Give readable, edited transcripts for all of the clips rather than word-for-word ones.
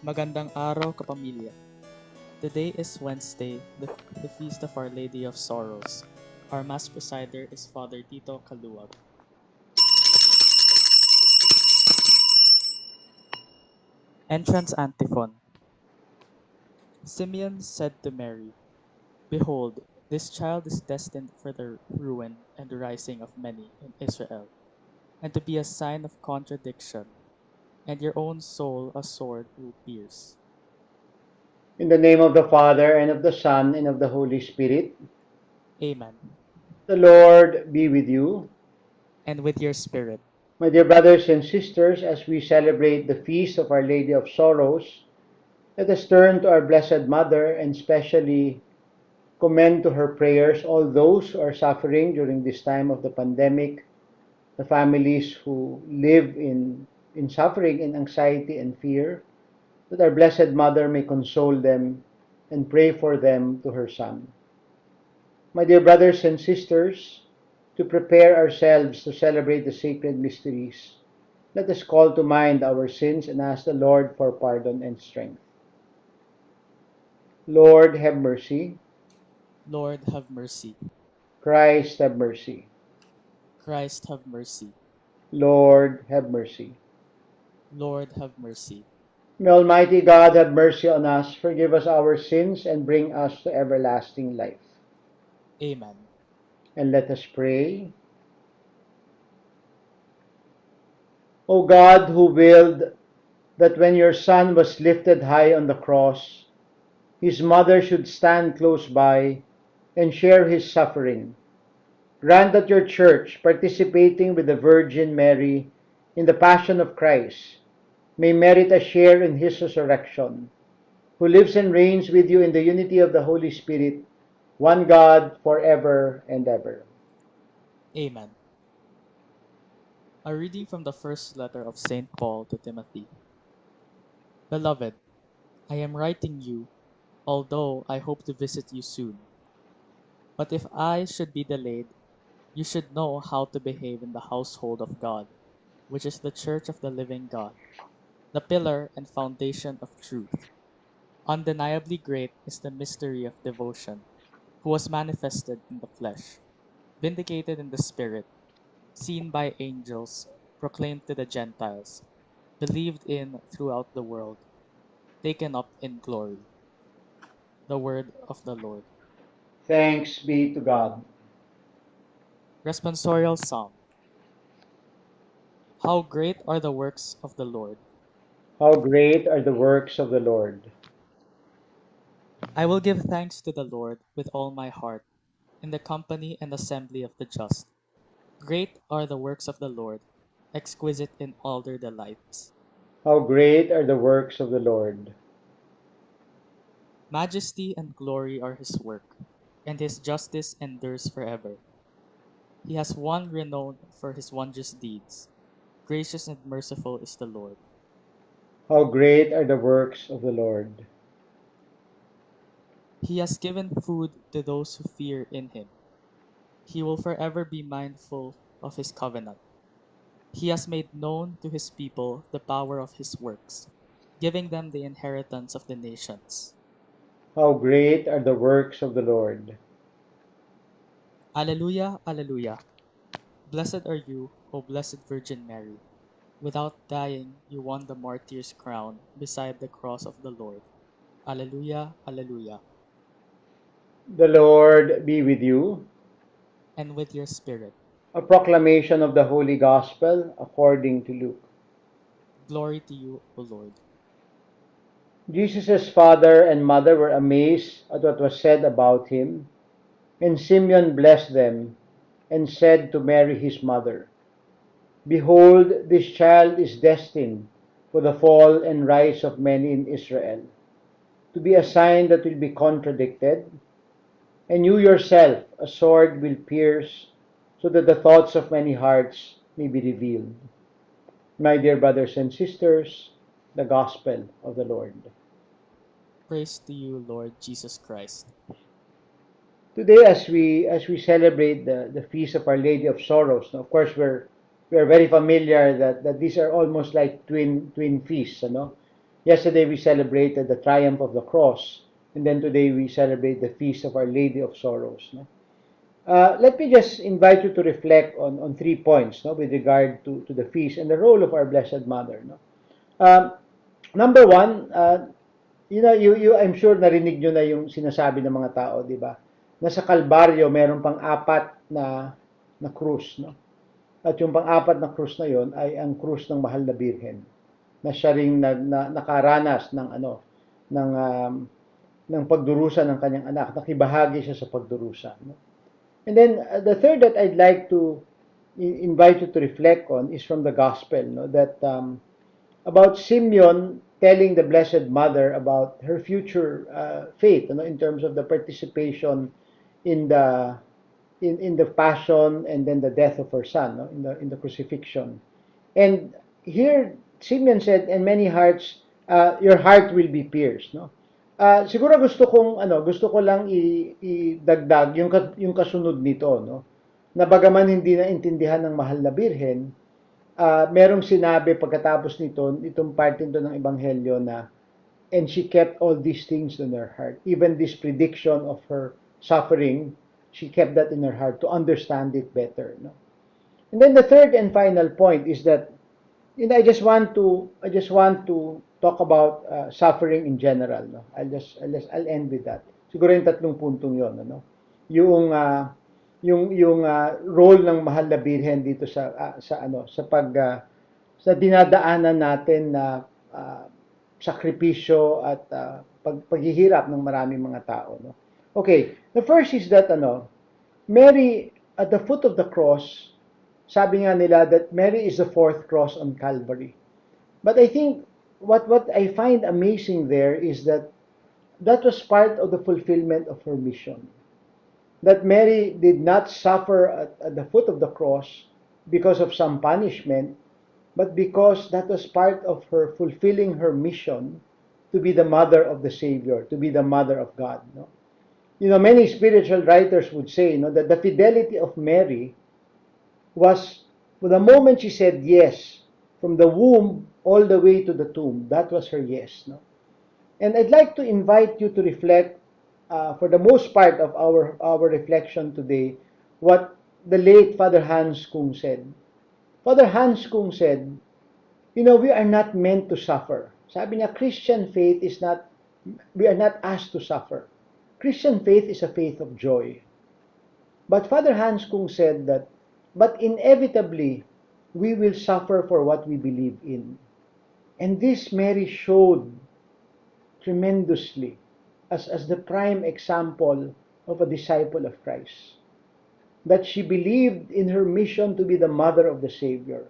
Magandang araw, Kapamilya. Today is Wednesday, the Feast of Our Lady of Sorrows. Our Mass presider is Father Tito Caluag. Entrance Antiphon. Simeon said to Mary, "Behold, this child is destined for the ruin and the rising of many in Israel, and to be a sign of contradiction, and your own soul a sword will pierce." In the name of the Father, and of the Son, and of the Holy Spirit. Amen. The Lord be with you. And with your spirit. My dear brothers and sisters, as we celebrate the feast of Our Lady of Sorrows, let us turn to our Blessed Mother and specially commend to her prayers all those who are suffering during this time of the pandemic, the families who live in suffering, in anxiety and fear, that our Blessed Mother may console them and pray for them to her Son. My dear brothers and sisters, to prepare ourselves to celebrate the sacred mysteries, let us call to mind our sins and ask the Lord for pardon and strength. Lord, have mercy. Lord, have mercy. Christ, have mercy. Christ, have mercy. Lord, have mercy. Lord, have mercy. May Almighty God have mercy on us, forgive us our sins, and bring us to everlasting life. Amen. And let us pray. O God, who willed that when your Son was lifted high on the cross, his mother should stand close by and share his suffering, grant that your Church, participating with the Virgin Mary in the Passion of Christ, may merit a share in his resurrection, who lives and reigns with you in the unity of the Holy Spirit, one God, forever and ever. Amen. A reading from the first letter of St. Paul to Timothy. Beloved, I am writing you, although I hope to visit you soon. But if I should be delayed, you should know how to behave in the household of God, which is the church of the living God, the pillar and foundation of truth. Undeniably great is the mystery of devotion, who was manifested in the flesh, vindicated in the spirit, seen by angels, proclaimed to the Gentiles, believed in throughout the world, taken up in glory. The word of the Lord. Thanks be to God. Responsorial Psalm. How great are the works of the Lord! How great are the works of the Lord! I will give thanks to the Lord with all my heart, in the company and assembly of the just. Great are the works of the Lord, exquisite in all their delights. How great are the works of the Lord! Majesty and glory are his work, and his justice endures forever. He has won renown for his wondrous deeds. Gracious and merciful is the Lord. How great are the works of the Lord! He has given food to those who fear in him. He will forever be mindful of his covenant. He has made known to his people the power of his works, giving them the inheritance of the nations. How great are the works of the Lord! Alleluia, Alleluia. Blessed are you, O Blessed Virgin Mary. Without dying, you won the martyr's crown beside the cross of the Lord. Alleluia, Alleluia. The Lord be with you. And with your spirit. A proclamation of the Holy Gospel according to Luke. Glory to you, O Lord. Jesus' father and mother were amazed at what was said about him, and Simeon blessed them and said to Mary his mother, "Behold, this child is destined for the fall and rise of many in Israel, to be a sign that will be contradicted, and you yourself a sword will pierce, so that the thoughts of many hearts may be revealed." My dear brothers and sisters, the Gospel of the Lord. Praise to you, Lord Jesus Christ. Today, as we celebrate the feast of Our Lady of Sorrows, of course we are very familiar that these are almost like twin feasts, Yesterday we celebrated the triumph of the cross, and then today we celebrate the feast of Our Lady of Sorrows. No? Let me just invite you to reflect on 3 points, no, with regard to the feast and the role of our Blessed Mother. No? Number one, I'm sure narinig nyo na yung sinasabi ng mga tao, di ba? Na sa Kalbaryo, meron pang apat na krus, no? At yung pang-apat na krus na yon ay ang krus ng Mahal na Birhen, na siya ring nakaranas ng pagdurusa ng kanyang anak, nakibahagi siya sa pagdurusa. No? And then the third that I'd like to invite you to reflect on is from the gospel, no? That about Simeon telling the Blessed Mother about her future faith, in terms of the participation in the passion and then the death of her son, no? in the crucifixion. And here Simeon said, "In many hearts, your heart will be pierced." No? Siguro gusto ko lang idagdag yung kasunod nito, no? Na bagaman hindi naintindihan ng Mahal na Birhen, merong sinabi pagkatapos itong part nito ng Ebanghelyo na, and she kept all these things in her heart. Even this prediction of her suffering, she kept that in her heart to understand it better. No? And then the third and final point is that, I just want to talk about suffering in general. No? I'll end with that. Siguro yung tatlong puntong yon, ano? Yung role ng Mahal na Birhen dito sa sa dinadaanan natin na sakripisyo at paghihirap ng maraming mga tao, no? Okay, the first is that Mary at the foot of the cross, sabi nga nila that Mary is the fourth cross on Calvary. But I think what I find amazing there is that was part of the fulfillment of her mission. That Mary did not suffer at the foot of the cross because of some punishment, but because that was part of her fulfilling her mission to be the mother of the Savior, to be the mother of God. No? Many spiritual writers would say, that the fidelity of Mary was, from the moment she said yes, from the womb all the way to the tomb, that was her yes. No? And I'd like to invite you to reflect, for the most part of our reflection today, what the late Father Hans Küng said. Father Hans Küng said, we are not meant to suffer. Sabi niya, Christian faith we are not asked to suffer. Christian faith is a faith of joy. But Father Hans Küng said that, but inevitably, we will suffer for what we believe in. And this Mary showed tremendously as the prime example of a disciple of Christ. That she believed in her mission to be the mother of the Savior.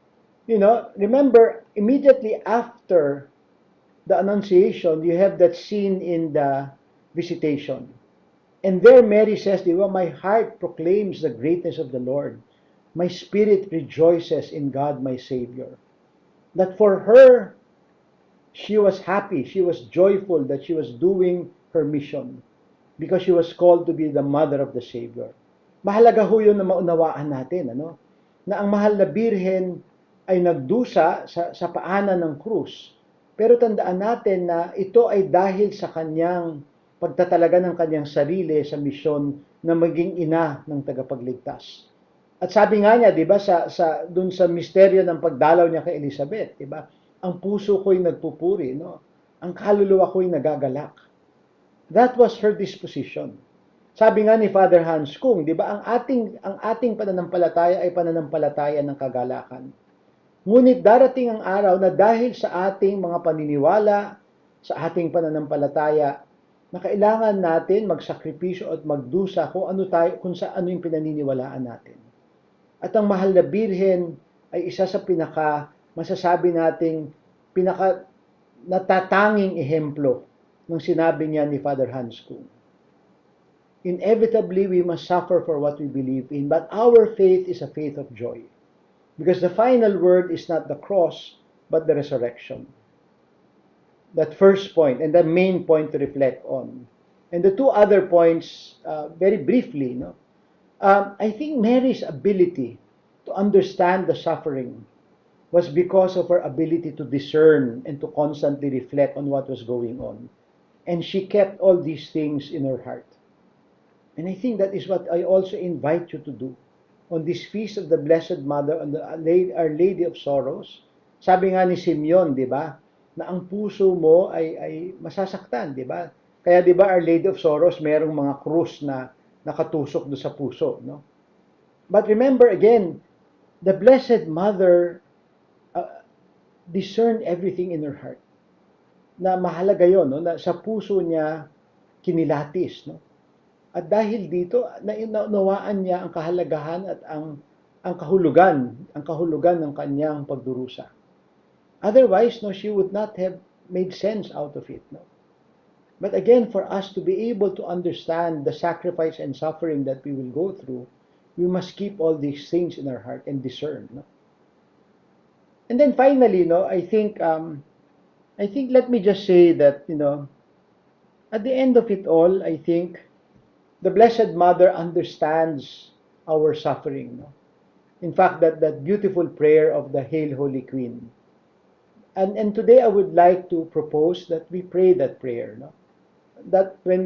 Remember, immediately after the Annunciation, you have that scene in the Visitation. And there Mary says, my heart proclaims the greatness of the Lord. My spirit rejoices in God my Savior. That for her, she was happy, she was joyful that she was doing her mission because she was called to be the mother of the Savior. Mahalaga ho yun na maunawaan natin, na ang Mahal na Birhen ay nagdusa sa paanan ng krus. Pero tandaan natin na ito ay dahil sa kanyang pagtatalaga ng kanyang sarili sa misyon na maging ina ng tagapagligtas. At sabi nga niya, 'di ba, dun sa misteryo ng pagdalaw niya kay Elizabeth, 'di ba? Ang puso ko'y nagpupuri, no? Ang kaluluwa ko'y nagagalak. That was her disposition. Sabi nga ni Father Hans Küng, 'di ba, ang ating pananampalataya ay pananampalataya ng kagalakan. Ngunit darating ang araw na dahil sa ating mga paniniwala, sa ating pananampalataya, na kailangan natin magsakripisyo at magdusa kung sa ano yung pinaniniwalaan natin. At ang Mahal na Birhen ay isa sa masasabi nating natatanging ehemplo ng sinabi niya ni Father Hans Küng. Inevitably, we must suffer for what we believe in, but our faith is a faith of joy. Because the final word is not the cross, but the resurrection. That first point, and the main point to reflect on. And the two other points, very briefly, I think Mary's ability to understand the suffering was because of her ability to discern and to constantly reflect on what was going on. And she kept all these things in her heart. And I think that is what I also invite you to do. On this feast of the Blessed Mother, on Our Lady of Sorrows, sabi nga ni Simeon, di ba, na ang puso mo ay masasaktan, di ba? Kaya di ba Our Lady of Sorrows, merong mga krus na nakatusok do sa puso, no? But remember again, the Blessed Mother discerned everything in her heart. Na mahalaga yon, no? Na sa puso niya kinilatis, no? At dahil dito, naunawaan niya ang kahalagahan at ang kahulugan ng kanyang pagdurusa. Otherwise, no, she would not have made sense out of it, no. But again, for us to be able to understand the sacrifice and suffering that we will go through, we must keep all these things in our heart and discern, no. And then finally, no, I think let me just say that, at the end of it all, I think the Blessed Mother understands our suffering. No? In fact, that beautiful prayer of the Hail Holy Queen. And today I would like to propose that we pray that prayer. No? That when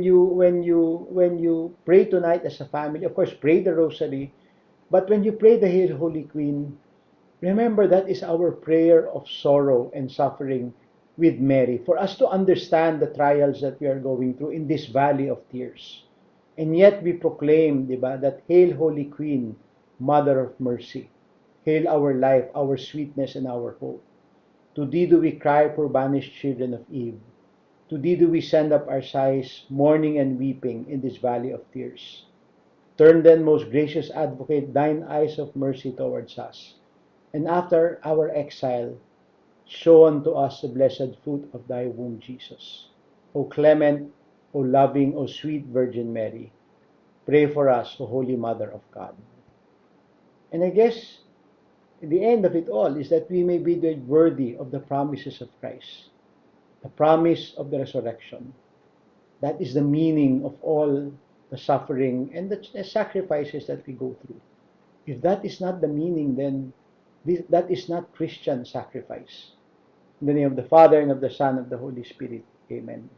you pray tonight as a family, of course, pray the Rosary, but when you pray the Hail Holy Queen, remember that is our prayer of sorrow and suffering with Mary, for us to understand the trials that we are going through in this valley of tears. And yet we proclaim, di ba, that Hail Holy Queen, Mother of Mercy. Hail our life, our sweetness, and our hope. To thee do we cry, poor banished children of Eve. To thee do we send up our sighs, mourning and weeping in this valley of tears. Turn then, most gracious Advocate, thine eyes of mercy towards us. And after our exile, show unto us the blessed fruit of thy womb, Jesus. O clement, O loving, O sweet Virgin Mary, pray for us, O Holy Mother of God. And I guess the end of it all is that we may be worthy of the promises of Christ, the promise of the resurrection. That is the meaning of all the suffering and the sacrifices that we go through. If that is not the meaning, then that is not Christian sacrifice. In the name of the Father, and of the Son, and of the Holy Spirit. Amen.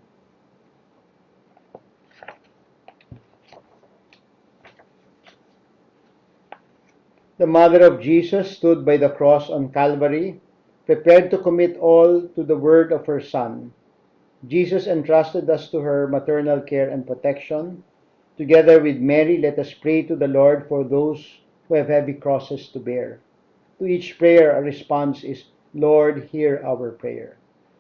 The Mother of Jesus stood by the cross on Calvary, prepared to commit all to the word of her Son. Jesus entrusted us to her maternal care and protection. Together with Mary, let us pray to the Lord for those who have heavy crosses to bear. To each prayer, a response is, Lord, hear our prayer.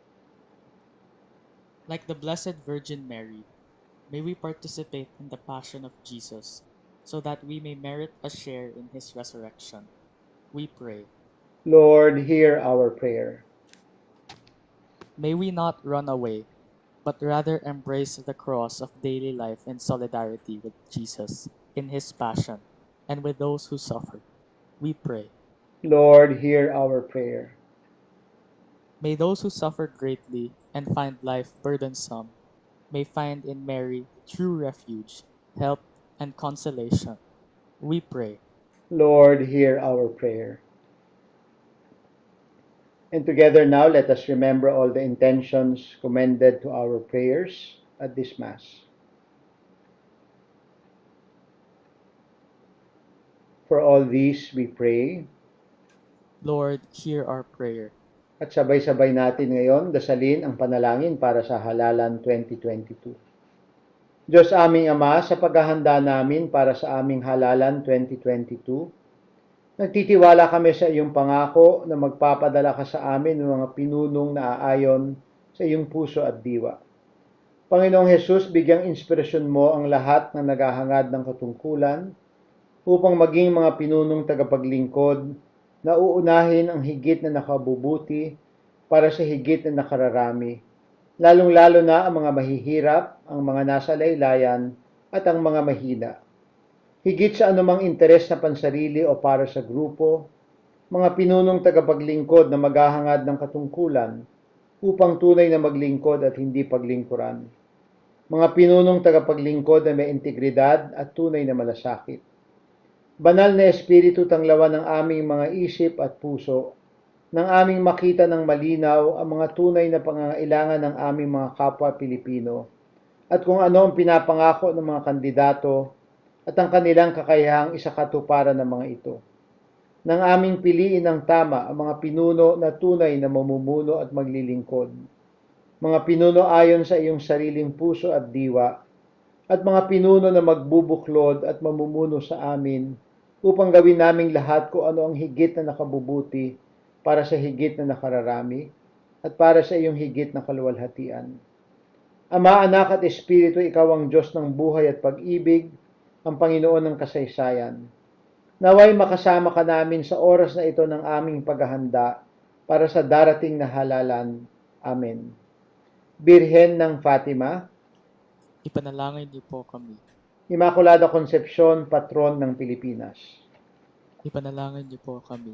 Like the Blessed Virgin Mary, may we participate in the passion of Jesus, so that we may merit a share in his resurrection. We pray. Lord, hear our prayer. May we not run away, but rather embrace the cross of daily life in solidarity with Jesus in his passion and with those who suffer. We pray. Lord, hear our prayer. May those who suffer greatly and find life burdensome may find in Mary true refuge, help, and consolation. We pray. Lord, hear our prayer. And together now, let us remember all the intentions commended to our prayers at this Mass. For all these, we pray. Lord, hear our prayer. At sabay-sabay natin ngayon dasalin ang panalangin para sa halalan 2022. Diyos aming Ama, sa paghahanda namin para sa aming halalan 2022, nagtitiwala kami sa iyong pangako na magpapadala ka sa amin ng mga pinunong na aayon sa iyong puso at diwa. Panginoong Hesus, bigyang inspirasyon mo ang lahat ng naghahangad ng katungkulan upang maging mga pinunong tagapaglingkod na uunahin ang higit na nakabubuti para sa higit na nakararami, lalong-lalo na ang mga mahihirap, ang mga nasa laylayan, at ang mga mahina. Higit sa anumang interes na pansarili o para sa grupo, mga pinunong tagapaglingkod na maghahangad ng katungkulan upang tunay na maglingkod at hindi paglingkuran. Mga pinunong tagapaglingkod na may integridad at tunay na malasakit. Banal na Espiritu, tanglawan ng aming mga isip at puso nang aming makita ng malinaw ang mga tunay na pangangailangan ng aming mga kapwa Pilipino at kung ano ang pinapangako ng mga kandidato at ang kanilang kakayahang isakatuparan ng mga ito. Nang aming piliin ng tama ang mga pinuno na tunay na mamumuno at maglilingkod, mga pinuno ayon sa iyong sariling puso at diwa, at mga pinuno na magbubuklod at mamumuno sa amin upang gawin naming lahat kung ano ang higit na nakabubuti para sa higit na nakararami at para sa iyong higit na kaluwalhatian. Ama, Anak at Espiritu, ikaw ang Diyos ng buhay at pag-ibig, ang Panginoon ng kasaysayan. Naway makasama ka namin sa oras na ito ng aming paghahanda para sa darating na halalan. Amen. Birhen ng Fatima, Ipanalangin niyo po kami. Immaculada Concepcion, Patron ng Pilipinas. Ipanalangin niyo po kami.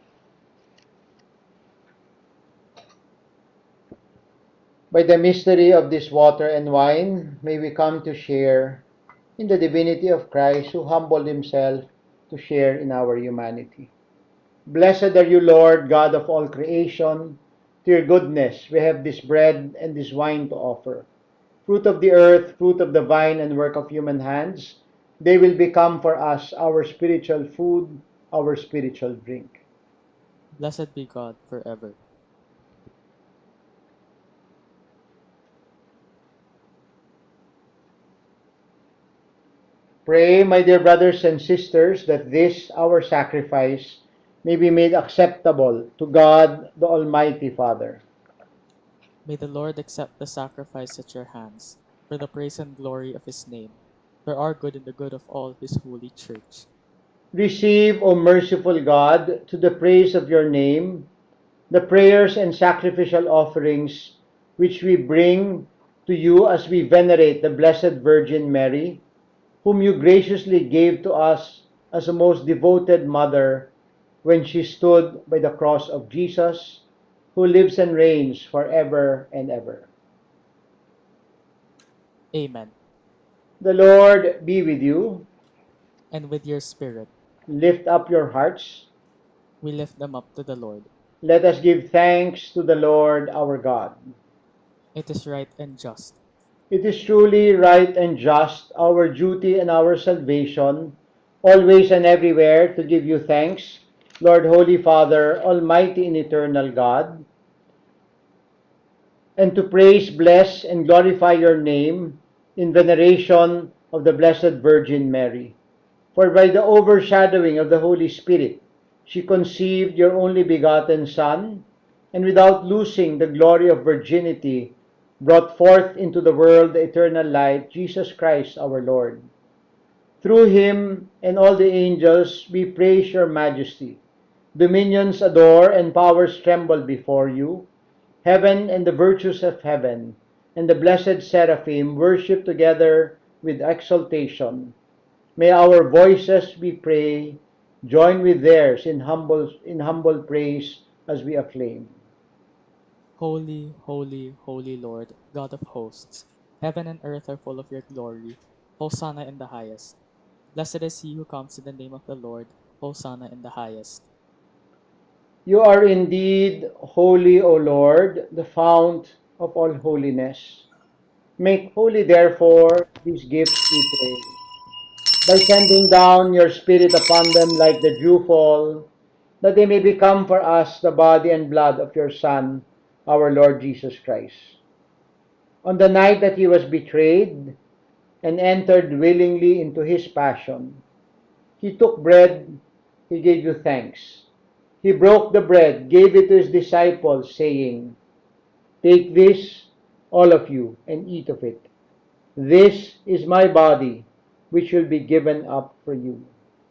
By the mystery of this water and wine, may we come to share in the divinity of Christ who humbled himself to share in our humanity. Blessed are you, Lord, God of all creation. To your goodness we have this bread and this wine to offer. Fruit of the earth, fruit of the vine, and work of human hands, they will become for us our spiritual food, our spiritual drink. Blessed be God forever. Pray, my dear brothers and sisters, that this, our sacrifice, may be made acceptable to God, the Almighty Father. May the Lord accept the sacrifice at your hands, for the praise and glory of his name, for our good and the good of all his holy church. Receive, O merciful God, to the praise of your name, the prayers and sacrificial offerings which we bring to you as we venerate the Blessed Virgin Mary, whom you graciously gave to us as a most devoted mother when she stood by the cross of Jesus, who lives and reigns forever and ever. Amen. The Lord be with you. And with your spirit, Lift up your hearts. we lift them up to the Lord. Let us give thanks to the Lord our God. It is right and just. It is truly right and just, our duty and our salvation, always and everywhere to give you thanks, Lord, Holy Father, Almighty and eternal God, and to praise, bless, and glorify your name in veneration of the Blessed Virgin Mary. For by the overshadowing of the Holy Spirit, she conceived your only begotten Son, and without losing the glory of virginity, brought forth into the world the eternal light, Jesus Christ our Lord. Through him and all the angels we praise your majesty. Dominions adore and powers tremble before you. Heaven and the virtues of heaven and the blessed seraphim worship together with exaltation. May our voices, we pray, join with theirs in humble praise as we acclaim. Holy, holy, holy Lord, God of hosts, heaven and earth are full of your glory. Hosanna in the highest. Blessed is he who comes in the name of the Lord. Hosanna in the highest. You are indeed holy, O Lord, the fount of all holiness. Make holy, therefore, these gifts, we pray, by sending down your Spirit upon them like the dewfall, that they may become for us the body and blood of your Son, our Lord Jesus Christ. On the night that he was betrayed and entered willingly into his passion, he took bread, he gave you thanks. He broke the bread, gave it to his disciples, saying, "Take this, all of you, and eat of it. This is my body, which will be given up for you."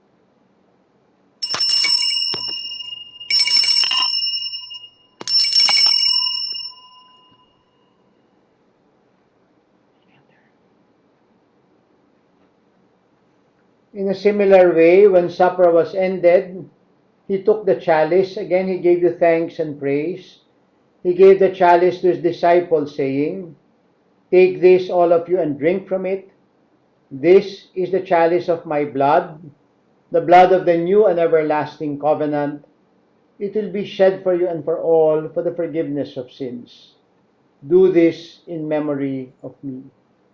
In a similar way, when supper was ended, he took the chalice. Again, he gave you thanks and praise. He gave the chalice to his disciples, saying, "Take this, all of you, and drink from it. This is the chalice of my blood, the blood of the new and everlasting covenant. it will be shed for you and for all for the forgiveness of sins. Do this in memory of me.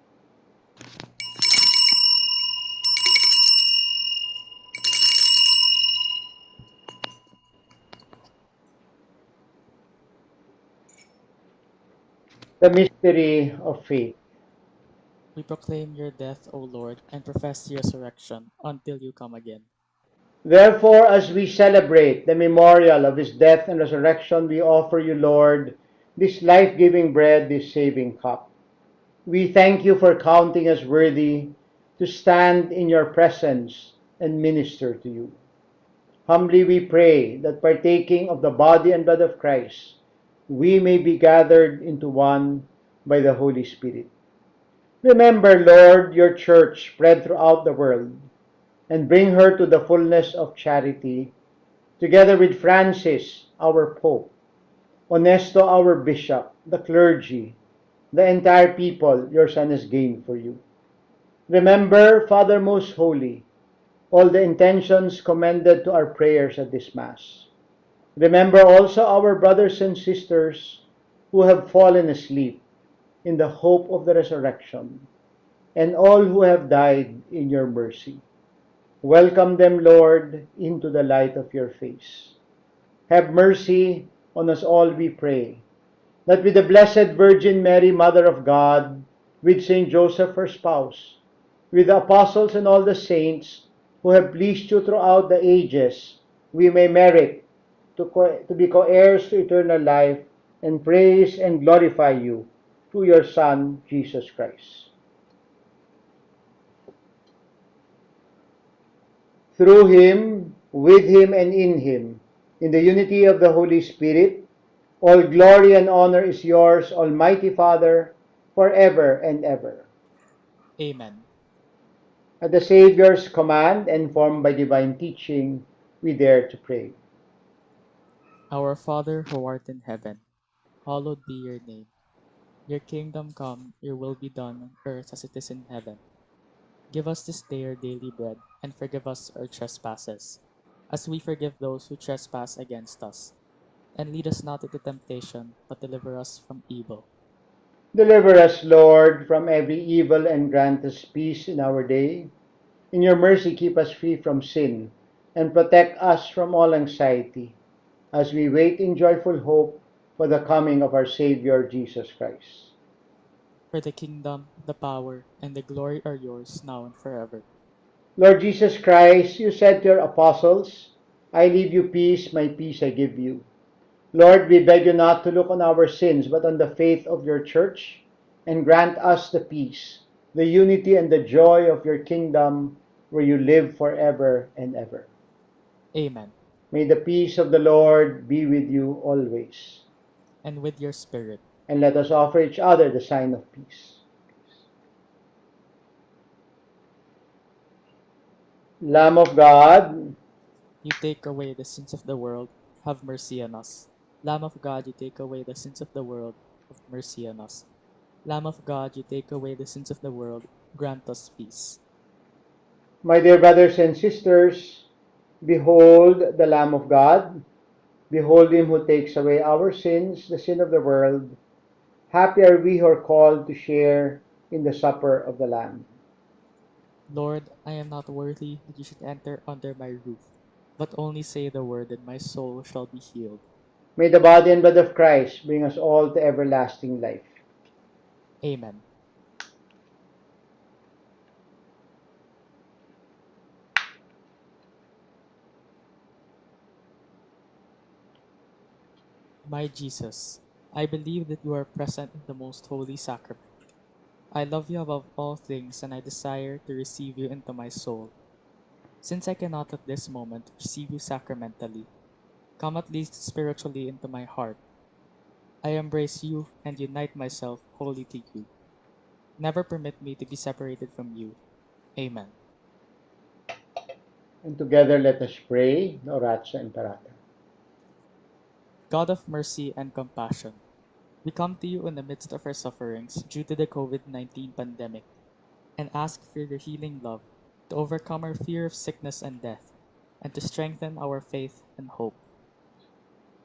The mystery of faith. We proclaim your death, O Lord, and profess your resurrection until you come again. Therefore, as we celebrate the memorial of his death and resurrection, we offer you, Lord, this life-giving bread, this saving cup. We thank you for counting us worthy to stand in your presence and minister to you. Humbly we pray that partaking of the body and blood of Christ, we may be gathered into one by the Holy Spirit. Remember, Lord, your church spread throughout the world, and bring her to the fullness of charity, together with Francis, our Pope, Honesto, our Bishop, the clergy, the entire people your Son has gained for you. Remember, Father Most Holy, all the intentions commended to our prayers at this Mass. Remember also our brothers and sisters who have fallen asleep in the hope of the resurrection, and all who have died in your mercy. Welcome them, Lord, into the light of your face. Have mercy on us all, we pray, that with the Blessed Virgin Mary, Mother of God, with Saint Joseph, her spouse, with the apostles and all the saints who have pleased you throughout the ages, we may merit to be co-heirs to eternal life and praise and glorify you through your Son, Jesus Christ. Through him, with him, and in the unity of the Holy Spirit, all glory and honor is yours, Almighty Father, forever and ever. Amen. At the Savior's command, and formed by divine teaching, we dare to pray. Our Father who art in heaven, hallowed be your name. Your kingdom come, your will be done on earth as it is in heaven. Give us this day our daily bread, and forgive us our trespasses, as we forgive those who trespass against us. And lead us not into temptation, but deliver us from evil. Deliver us, Lord, from every evil and grant us peace in our day. In your mercy, keep us free from sin and protect us from all anxiety as we wait in joyful hope for the coming of our Savior Jesus Christ. For the kingdom, the power, and the glory are yours now and forever. Lord Jesus Christ, you said to your apostles, I leave you peace, my peace I give you. Lord, we beg you not to look on our sins, but on the faith of your church, and grant us the peace, the unity, and the joy of your kingdom, where you live forever and ever. Amen. May the peace of the Lord be with you always. And with your spirit. And let us offer each other the sign of peace. Lamb of God, You take away the sins of the world, have mercy on us. Lamb of God, you take away the sins of the world, have mercy on us. Lamb of God, you take away the sins of the world, grant us peace. my dear brothers and sisters, behold the Lamb of God. Behold him who takes away our sins, the sin of the world. Happy are we who are called to share in the supper of the Lamb. Lord, I am not worthy that you should enter under my roof, but only say the word, and my soul shall be healed. May the body and blood of Christ bring us all to everlasting life. Amen. My Jesus, I believe that you are present in the most holy sacrament. I love you above all things, and I desire to receive you into my soul. Since I cannot at this moment receive you sacramentally, come at least spiritually into my heart. I embrace you and unite myself wholly to you. Never permit me to be separated from you. Amen. And together let us pray the Oratio Imperata. God of mercy and compassion, we come to you in the midst of our sufferings due to the COVID-19 pandemic and ask for your healing love to overcome our fear of sickness and death and to strengthen our faith and hope.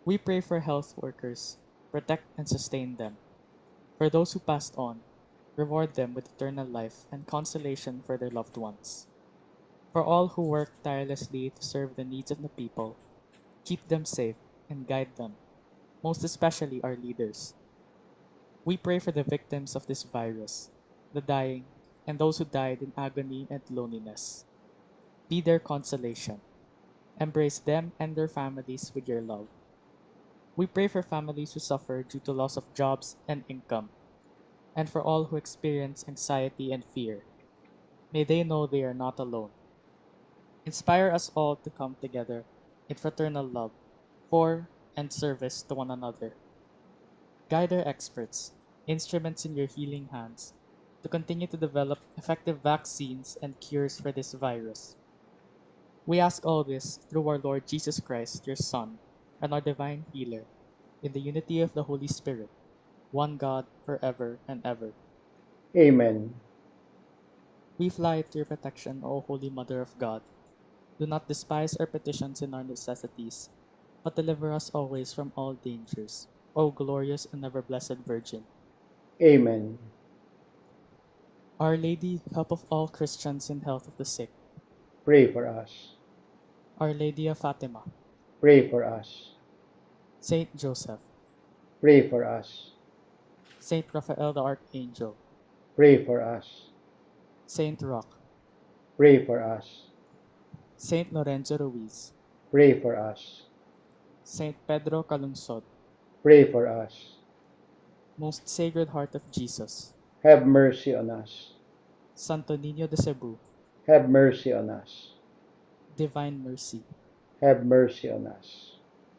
We pray for health workers, protect and sustain them. For those who passed on, reward them with eternal life and consolation for their loved ones. For all who work tirelessly to serve the needs of the people, keep them safe and guide them, most especially our leaders. We pray for the victims of this virus, the dying, and those who died in agony and loneliness. Be their consolation. Embrace them and their families with your love. We pray for families who suffer due to loss of jobs and income, and for all who experience anxiety and fear. May they know they are not alone. Inspire us all to come together in fraternal love for and service to one another. Guide our experts, instruments in your healing hands, to continue to develop effective vaccines and cures for this virus. We ask all this through our Lord Jesus Christ, your Son, and our divine healer, in the unity of the Holy Spirit, one God forever and ever. Amen. We fly to your protection, O Holy Mother of God. Do not despise our petitions and our necessities, but deliver us always from all dangers, O glorious and ever blessed Virgin. Amen. Our Lady, help of all Christians in health of the sick. Pray for us. Our Lady of Fatima. Pray for us. Saint Joseph. Pray for us. Saint Raphael the Archangel. Pray for us. Saint Roch. Pray for us. Saint Lorenzo Ruiz. Pray for us. Saint Pedro Calungsod. Pray for us. Most Sacred Heart of Jesus. Have mercy on us. Santo Niño de Cebu. Have mercy on us. Divine Mercy. Have mercy on us.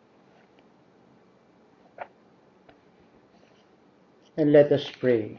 And let us pray.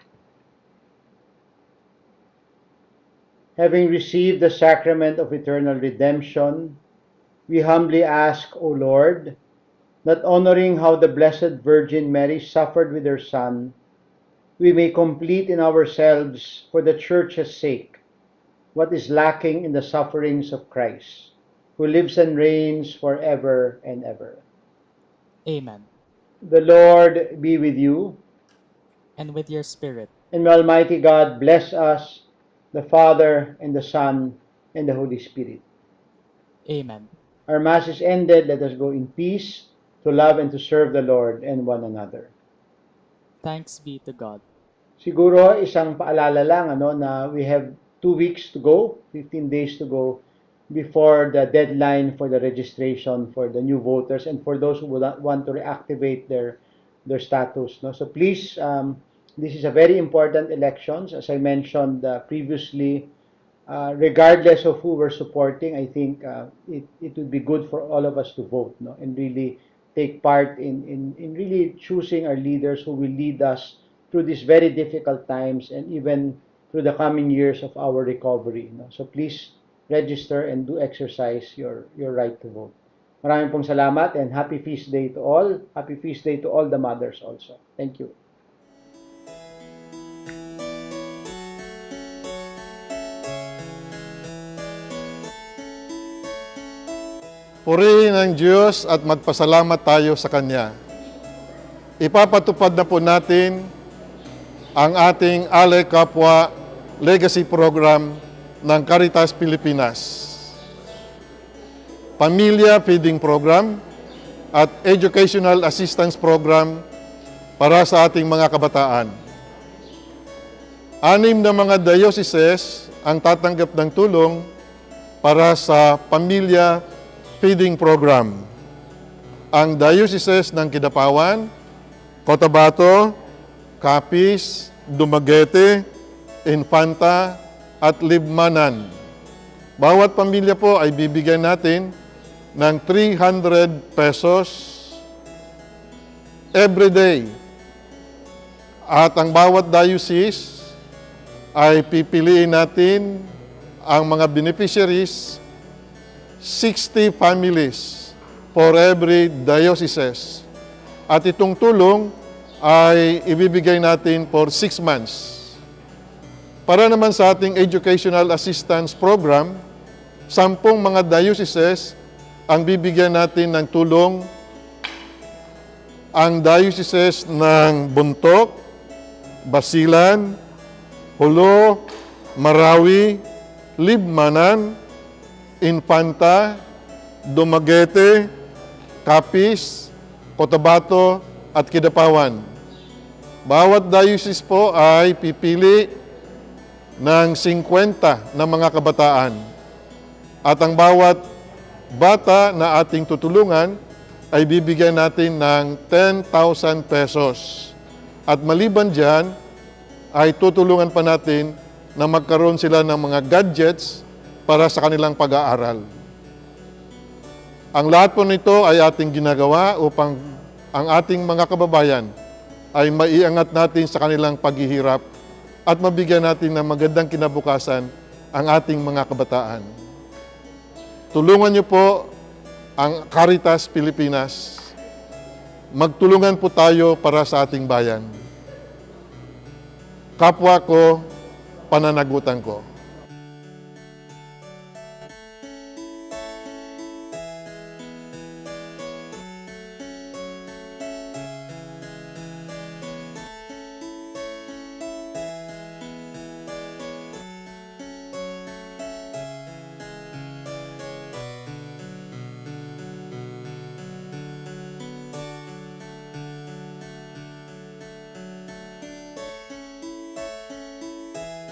Having received the sacrament of eternal redemption, we humbly ask, O Lord, that honoring how the Blessed Virgin Mary suffered with her Son, we may complete in ourselves, for the Church's sake, what is lacking in the sufferings of Christ, who lives and reigns forever and ever. Amen. The Lord be with you, And with your spirit. and may Almighty God bless us, the Father, and the Son, and the Holy Spirit. Amen. Our Mass is ended. Let us go in peace to love and to serve the Lord and one another. Thanks be to God. Siguro isang paalala lang na we have 2 weeks to go, 15 days to go before the deadline for the registration for the new voters and for those who would want to reactivate their status. No? So please, this is a very important elections. As I mentioned previously, regardless of who we're supporting, I think it would be good for all of us to vote, no? And really take part in really choosing our leaders who will lead us through these very difficult times and even through the coming years of our recovery. No? So please register and do exercise your right to vote. Maraming pong salamat and happy feast day to all. Happy feast day to all the mothers also. Thank you. Purihin ang Diyos at magpasalamat tayo sa Kanya. Ipapatupad na po natin ang ating Ale Kapwa Legacy Program ng Caritas Pilipinas. Pamilya Feeding Program at Educational Assistance Program para sa ating mga kabataan. 6 na mga dioceses ang tatanggap ng tulong para sa Pamilya Feeding Program. Ang dioceses ng Kidapawan, Cotabato, Capiz, Dumaguete, Infanta, at Libmanan. Bawat pamilya po ay bibigyan natin ng 300 pesos every day. At ang bawat diocese ay pipiliin natin ang mga beneficiaries, 60 families for every diocese. At itong tulong ay ibibigay natin for 6 months. Para naman sa ating Educational Assistance Program, 10 mga dioceses ang bibigyan natin ng tulong ang Diocese ng Bontoc, Basilan, Hulo, Marawi, Libmanan, Infanta, Dumaguete, Capiz, Cotabato, at Kidapawan. Bawat diocese po ay pipili ng 50 na mga kabataan. At ang bawat bata na ating tutulungan ay bibigyan natin ng 10,000 pesos. At maliban dyan, ay tutulungan pa natin na magkaroon sila ng mga gadgets para sa kanilang pag-aaral. Ang lahat po nito ay ating ginagawa upang ang ating mga kababayan ay maiangat natin sa kanilang paghihirap at mabigyan natin ng magandang kinabukasan ang ating mga kabataan. Tulungan niyo po ang Caritas Pilipinas. Magtulungan po tayo para sa ating bayan. Kapwa ko, pananagutan ko.